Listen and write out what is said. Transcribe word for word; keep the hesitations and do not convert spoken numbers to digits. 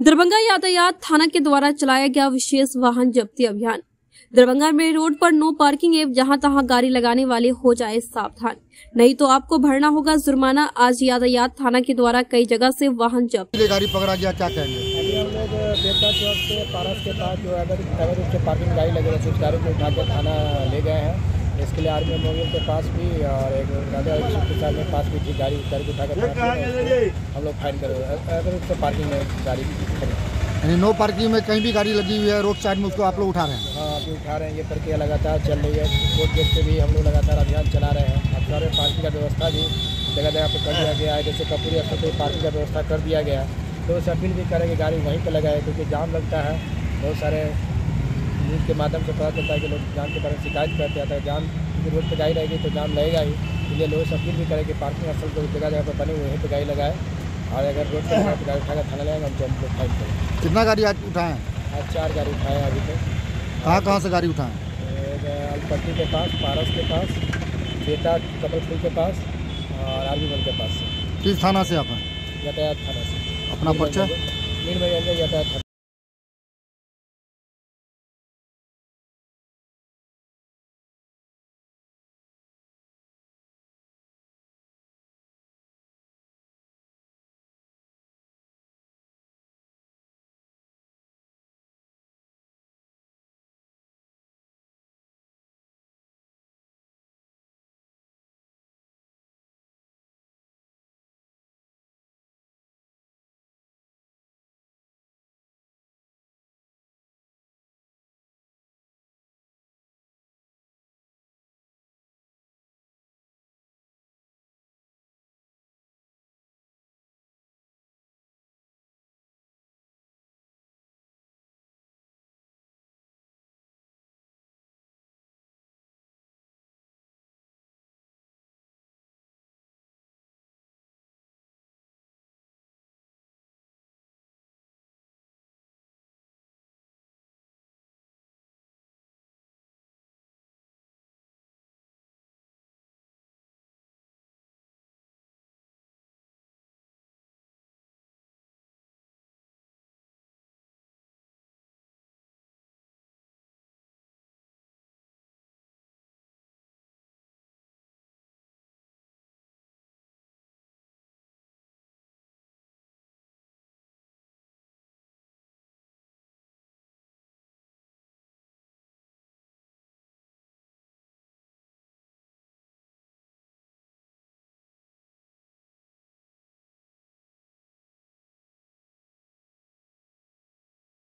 दरभंगा यातायात थाना के द्वारा चलाया गया विशेष वाहन जब्ती अभियान। दरभंगा में रोड पर नो पार्किंग एवं जहां तहां गाड़ी लगाने वाले हो जाए सावधान, नहीं तो आपको भरना होगा जुर्माना। आज यातायात थाना के द्वारा कई जगह से वाहन जब्त। गाड़ी पकड़ा गया, क्या कहेंगे? अभी हम लोग बेता चौक से पारस के पास जो अगर अगर रूप से पार्किंग गाड़ी लगे कुछ गाड़ी को उठा कर थाना ले गए हैं। इसके लिए आर्मी मोबाइल के पास भी और एक राजा के साथ में पास भी थी गाड़ी गाड़ी को उठा कर हम लोग फाइन करें अगर रूप से पार्किंग में गाड़ी यानी नो पार्किंग में कहीं भी गाड़ी लगी हुई है रोड साइड में, उसको आप लोग उठा रहे हैं? हाँ, अभी उठा रहे हैं। ये प्रक्रिया लगातार चल रही है। कोर्ट गेट पे भी हम लोग लगातार अभियान चला रहे हैं। अब सारे पार्किंग का व्यवस्था भी जगह जगह पर कर दिया गया है। जैसे कपूरी अस्तर पर पार्किंग का व्यवस्था कर दिया गया है, तो उसे अपील भी करें कि गाड़ी वहीं पर लगाए, क्योंकि जाम लगता है। बहुत सारे न्यूज़ के माध्यम से पता चलता है कि लोग जाम के बारे में शिकायत करते हैं। जाम रोड पर गाड़ी रहेगी तो जाम लगेगा ही, इसलिए लोगों से अपील भी करें कि पार्किंग स्थल जो जगह जगह पर बने हुए हैं तो गाड़ी लगाए, और अगर रोड पर गाड़ी उठाकर थाना लगाएंगे हम तो हम लोग फाइन करें। कितना गाड़ी आज उठाए? आज चार गाड़ी उठाए हैं अभी तक। कहाँ कहाँ से गाड़ी उठाएं? अलपट्टी के पास, पारस के पास, बेता कमलपुर के पास और आर्मी वन के पास से। किस थाना से आप हैं? यातायात थाना से। अपना परिचय? मीर यातायात थाना।